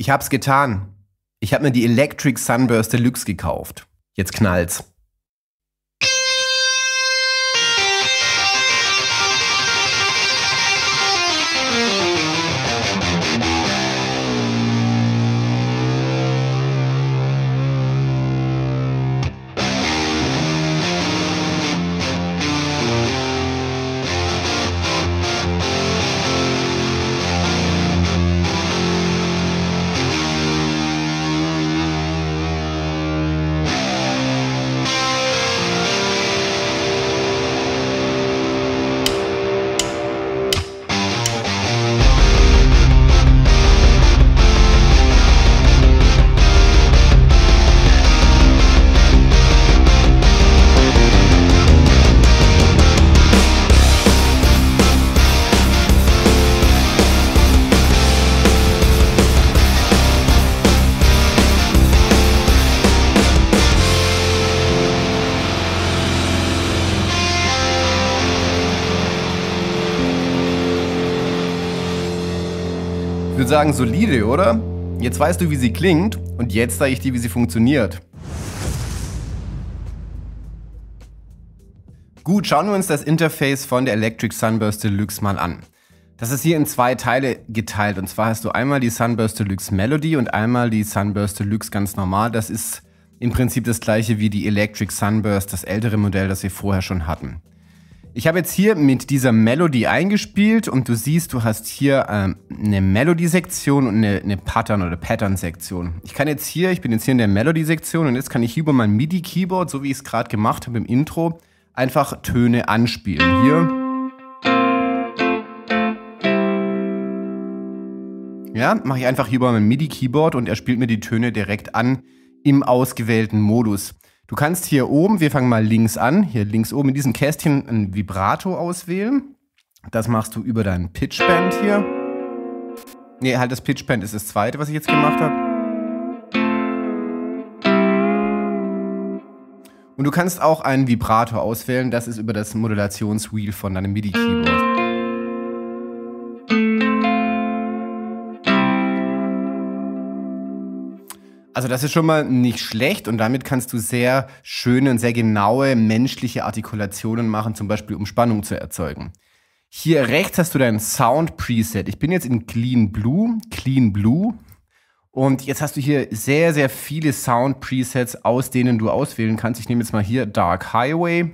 Ich hab's getan. Ich habe mir die Electric Sunburst Deluxe gekauft. Jetzt knallt's. Ich würde sagen, solide, oder? Jetzt weißt du, wie sie klingt und jetzt zeige ich dir, wie sie funktioniert. Gut, schauen wir uns das Interface von der Electric Sunburst Deluxe mal an. Das ist hier in zwei Teile geteilt und zwar hast du einmal die Sunburst Deluxe Melody und einmal die Sunburst Deluxe ganz normal. Das ist im Prinzip das gleiche wie die Electric Sunburst, das ältere Modell, das wir vorher schon hatten. Ich habe jetzt hier mit dieser Melody eingespielt und du siehst, du hast hier eine Melody-Sektion und eine Pattern- oder Pattern-Sektion. Ich bin jetzt hier in der Melody-Sektion und jetzt kann ich hier über mein MIDI-Keyboard, so wie ich es gerade gemacht habe im Intro, einfach Töne anspielen. Hier. Ja, mache ich einfach hier über mein MIDI-Keyboard und er spielt mir die Töne direkt an im ausgewählten Modus. Du kannst hier oben, wir fangen mal links an, hier links oben in diesem Kästchen ein Vibrato auswählen. Das machst du über dein Pitchbend hier. Nee, halt das Pitchbend ist das zweite, was ich jetzt gemacht habe. Und du kannst auch einen Vibrato auswählen, das ist über das Modulationswheel von deinem MIDI-Keyboard. Also das ist schon mal nicht schlecht und damit kannst du sehr schöne und sehr genaue menschliche Artikulationen machen, zum Beispiel um Spannung zu erzeugen. Hier rechts hast du dein Sound Preset. Ich bin jetzt in Clean Blue und jetzt hast du hier sehr, sehr viele Sound Presets, aus denen du auswählen kannst. Ich nehme jetzt mal hier Dark Highway.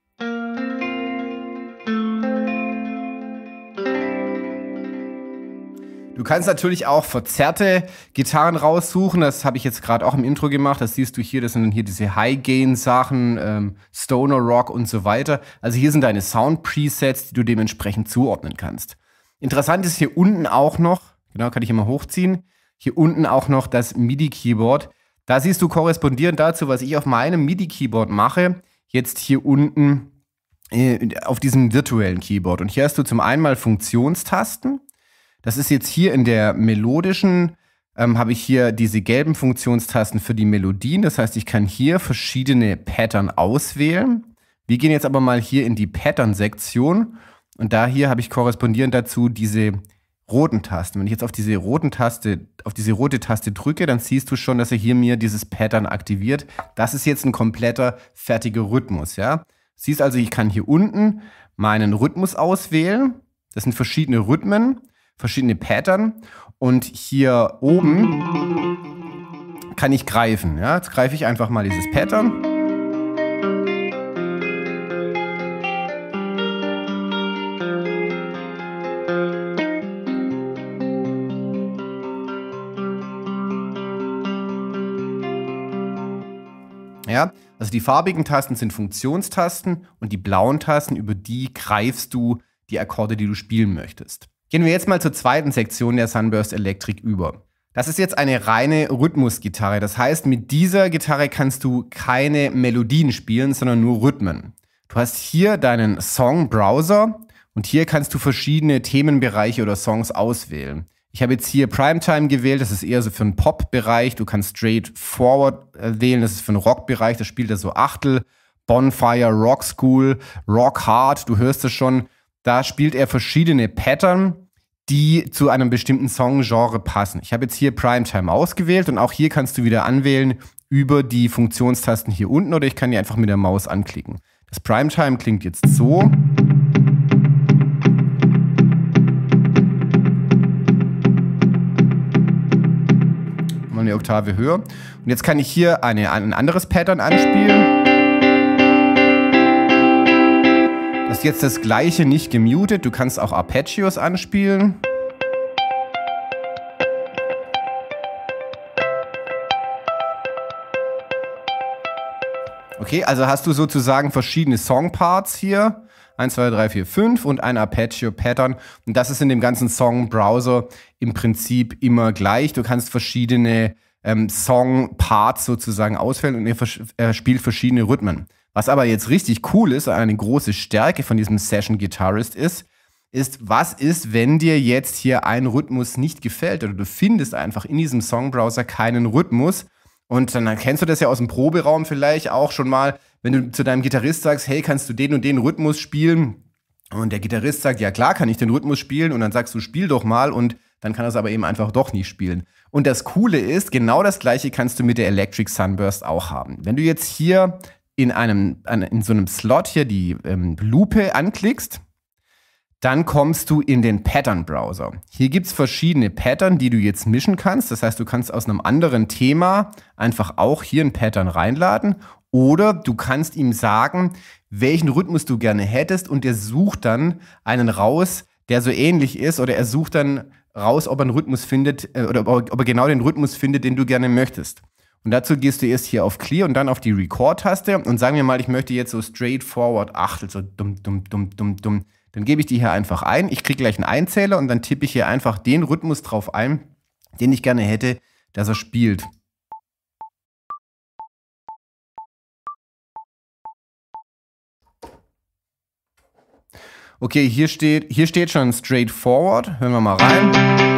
Du kannst natürlich auch verzerrte Gitarren raussuchen, das habe ich jetzt gerade auch im Intro gemacht, das siehst du hier, das sind hier diese High-Gain-Sachen, Stoner Rock und so weiter. Also hier sind deine Sound-Presets, die du dementsprechend zuordnen kannst. Interessant ist hier unten auch noch, genau, kann ich immer hochziehen, hier unten auch noch das MIDI-Keyboard. Da siehst du korrespondierend dazu, was ich auf meinem MIDI-Keyboard mache, jetzt hier unten auf diesem virtuellen Keyboard. Und hier hast du zum einen mal Funktionstasten. Das ist jetzt hier in der melodischen, habe ich hier diese gelben Funktionstasten für die Melodien. Das heißt, ich kann hier verschiedene Pattern auswählen. Wir gehen jetzt aber mal hier in die Pattern-Sektion. Und da hier habe ich korrespondierend dazu diese roten Tasten. Wenn ich jetzt auf diese rote Taste drücke, dann siehst du schon, dass er hier mir dieses Pattern aktiviert. Das ist jetzt ein kompletter, fertiger Rhythmus. Ja? Siehst also, ich kann hier unten meinen Rhythmus auswählen. Das sind verschiedene Rhythmen. Verschiedene Pattern und hier oben kann ich greifen. Ja? Jetzt greife ich einfach mal dieses Pattern. Ja? Also die farbigen Tasten sind Funktionstasten und die blauen Tasten, über die greifst du die Akkorde, die du spielen möchtest. Gehen wir jetzt mal zur zweiten Sektion der Sunburst Electric über. Das ist jetzt eine reine Rhythmusgitarre. Das heißt, mit dieser Gitarre kannst du keine Melodien spielen, sondern nur Rhythmen. Du hast hier deinen Song-Browser und hier kannst du verschiedene Themenbereiche oder Songs auswählen. Ich habe jetzt hier Primetime gewählt, das ist eher so für den Pop-Bereich. Du kannst Straightforward wählen, das ist für den Rock-Bereich, das spielt er so Achtel. Bonfire, Rock School, Rock Hard, du hörst es schon. Da spielt er verschiedene Pattern, die zu einem bestimmten Songgenre passen. Ich habe jetzt hier Primetime ausgewählt und auch hier kannst du wieder anwählen über die Funktionstasten hier unten oder ich kann die einfach mit der Maus anklicken. Das Primetime klingt jetzt so. Mal eine Oktave höher. Und jetzt kann ich hier ein anderes Pattern anspielen. Das ist jetzt das gleiche, nicht gemutet. Du kannst auch Arpeggios anspielen. Okay, also hast du sozusagen verschiedene Songparts hier. 1, 2, 3, 4, 5 und ein Arpeggio-Pattern. Und das ist in dem ganzen Song-Browser im Prinzip immer gleich. Du kannst verschiedene Song-Parts sozusagen auswählen und er spielt verschiedene Rhythmen. Was aber jetzt richtig cool ist, eine große Stärke von diesem Session Guitarist ist, was ist, wenn dir jetzt hier ein Rhythmus nicht gefällt oder du findest einfach in diesem Songbrowser keinen Rhythmus und dann kennst du das ja aus dem Proberaum vielleicht auch schon mal, wenn du zu deinem Gitarrist sagst, hey, kannst du den und den Rhythmus spielen? Und der Gitarrist sagt, ja klar, kann ich den Rhythmus spielen und dann sagst du, spiel doch mal und dann kann er es aber eben einfach doch nicht spielen. Und das Coole ist, genau das gleiche kannst du mit der Electric Sunburst auch haben. Wenn du jetzt hier in so einem Slot hier die Lupe anklickst, dann kommst du in den Pattern-Browser. Hier gibt es verschiedene Pattern, die du jetzt mischen kannst. Das heißt, du kannst aus einem anderen Thema einfach auch hier ein Pattern reinladen. Oder du kannst ihm sagen, welchen Rhythmus du gerne hättest und der sucht dann einen raus, der so ähnlich ist. Oder er sucht dann raus, ob er einen Rhythmus findet oder ob er genau den Rhythmus findet, den du gerne möchtest. Und dazu gehst du erst hier auf Clear und dann auf die Record-Taste und sagen wir mal, ich möchte jetzt so straightforward Achtel, so dumm, dumm, dumm, dumm, dumm. Dann gebe ich die hier einfach ein. Ich kriege gleich einen Einzähler und dann tippe ich hier einfach den Rhythmus drauf ein, den ich gerne hätte, dass er spielt. Okay, hier steht schon straightforward. Hören wir mal rein.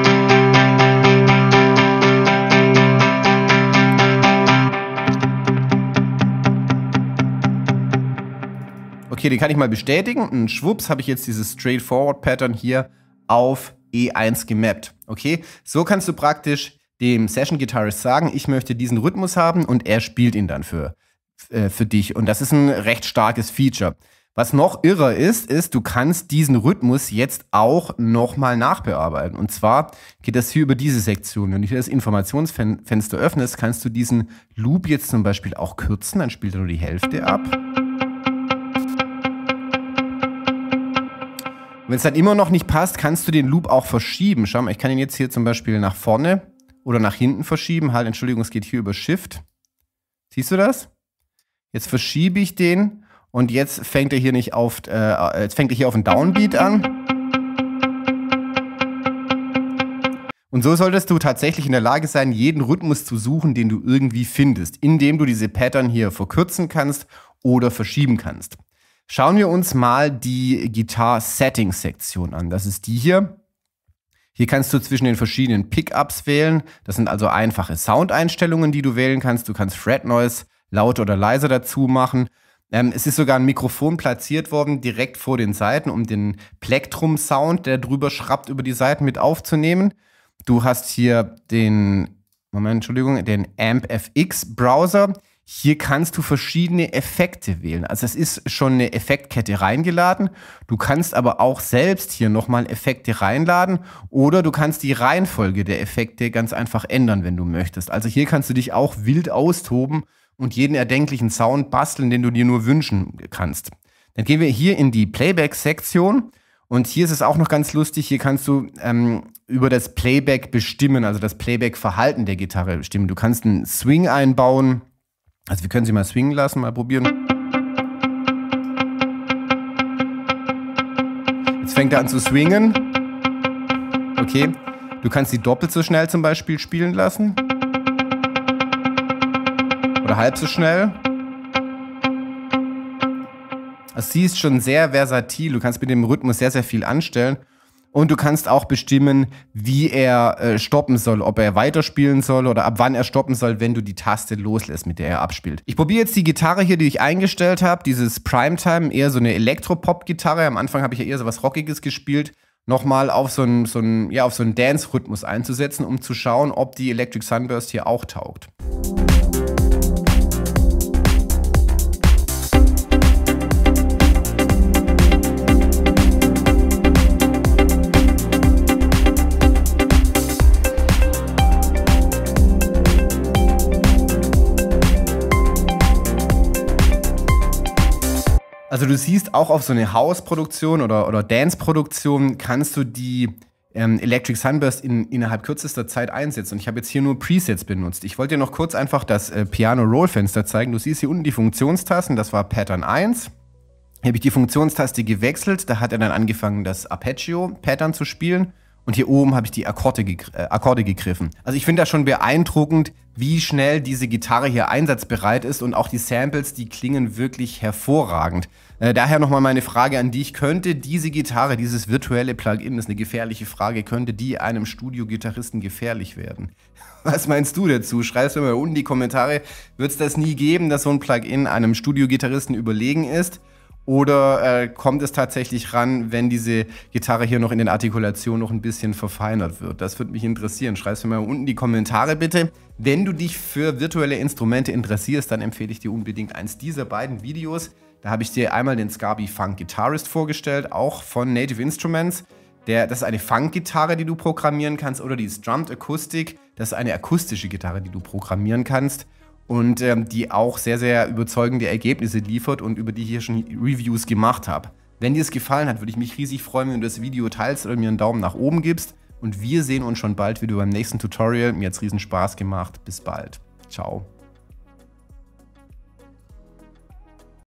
Okay, den kann ich mal bestätigen und schwupps habe ich jetzt dieses Straightforward-Pattern hier auf E1 gemappt. Okay, so kannst du praktisch dem Session-Gitarrist sagen, ich möchte diesen Rhythmus haben und er spielt ihn dann für dich. Und das ist ein recht starkes Feature. Was noch irrer ist, du kannst diesen Rhythmus jetzt auch nochmal nachbearbeiten. Und zwar geht das hier über diese Sektion. Wenn du hier das Informationsfenster öffnest, kannst du diesen Loop jetzt zum Beispiel auch kürzen, dann spielt er nur die Hälfte ab. Wenn es dann immer noch nicht passt, kannst du den Loop auch verschieben. Schau mal, ich kann ihn jetzt hier zum Beispiel nach vorne oder nach hinten verschieben. Halt, Entschuldigung, es geht hier über Shift. Siehst du das? Jetzt verschiebe ich den und jetzt fängt er hier nicht auf, jetzt fängt er hier auf einen Downbeat an. Und so solltest du tatsächlich in der Lage sein, jeden Rhythmus zu suchen, den du irgendwie findest, indem du diese Pattern hier verkürzen kannst oder verschieben kannst. Schauen wir uns mal die Guitar-Settings-Sektion an. Das ist die hier. Hier kannst du zwischen den verschiedenen Pickups wählen. Das sind also einfache Soundeinstellungen, die du wählen kannst. Du kannst Fret Noise lauter oder leiser dazu machen. Es ist sogar ein Mikrofon platziert worden, direkt vor den Seiten, um den Plektrum-Sound, der drüber schrappt, über die Seiten mit aufzunehmen. Du hast hier den AmpFX-Browser. Hier kannst du verschiedene Effekte wählen. Also es ist schon eine Effektkette reingeladen. Du kannst aber auch selbst hier nochmal Effekte reinladen oder du kannst die Reihenfolge der Effekte ganz einfach ändern, wenn du möchtest. Also hier kannst du dich auch wild austoben und jeden erdenklichen Sound basteln, den du dir nur wünschen kannst. Dann gehen wir hier in die Playback-Sektion und hier ist es auch noch ganz lustig. Hier kannst du über das Playback bestimmen, also das Playback-Verhalten der Gitarre bestimmen. Du kannst einen Swing einbauen. Also wir können sie mal swingen lassen, mal probieren. Jetzt fängt er an zu swingen. Okay, du kannst sie doppelt so schnell zum Beispiel spielen lassen. Oder halb so schnell. Also sie ist schon sehr versatil. Du kannst mit dem Rhythmus sehr, sehr viel anstellen. Und du kannst auch bestimmen, wie er stoppen soll, ob er weiterspielen soll oder ab wann er stoppen soll, wenn du die Taste loslässt, mit der er abspielt. Ich probiere jetzt die Gitarre hier, die ich eingestellt habe, dieses Primetime, eher so eine Elektropop-Gitarre. Am Anfang habe ich ja eher so was Rockiges gespielt. nochmal auf so einen Dance-Rhythmus einzusetzen, um zu schauen, ob die Electric Sunburst hier auch taugt. Also du siehst, auch auf so eine House-Produktion oder Dance-Produktion kannst du die Electric Sunburst innerhalb kürzester Zeit einsetzen. Und ich habe jetzt hier nur Presets benutzt. Ich wollte dir noch kurz einfach das Piano-Roll-Fenster zeigen. Du siehst hier unten die Funktionstasten, das war Pattern 1. Hier habe ich die Funktionstaste gewechselt, da hat er dann angefangen, das Arpeggio-Pattern zu spielen. Und hier oben habe ich die Akkorde gegriffen. Also ich finde das schon beeindruckend, wie schnell diese Gitarre hier einsatzbereit ist, und auch die Samples, die klingen wirklich hervorragend. Daher nochmal meine Frage an dich: Könnte diese Gitarre, dieses virtuelle Plugin, das ist eine gefährliche Frage, könnte die einem Studiogitarristen gefährlich werden? Was meinst du dazu? Schreib's mir mal unten in die Kommentare. Wird es das nie geben, dass so ein Plugin einem Studiogitarristen überlegen ist? Oder kommt es tatsächlich ran, wenn diese Gitarre hier noch in den Artikulationen noch ein bisschen verfeinert wird? Das würde mich interessieren. Schreib es mir mal unten in die Kommentare bitte. Wenn du dich für virtuelle Instrumente interessierst, dann empfehle ich dir unbedingt eins dieser beiden Videos. Da habe ich dir einmal den Scarby Funk Guitarist vorgestellt, auch von Native Instruments. Das ist eine Funk-Gitarre, die du programmieren kannst, oder die Strummed Acoustic. Das ist eine akustische Gitarre, die du programmieren kannst. Und die auch sehr, sehr überzeugende Ergebnisse liefert und über die ich hier schon Reviews gemacht habe. Wenn dir es gefallen hat, würde ich mich riesig freuen, wenn du das Video teilst oder mir einen Daumen nach oben gibst. Und wir sehen uns schon bald wieder beim nächsten Tutorial. Mir hat es riesen Spaß gemacht. Bis bald. Ciao.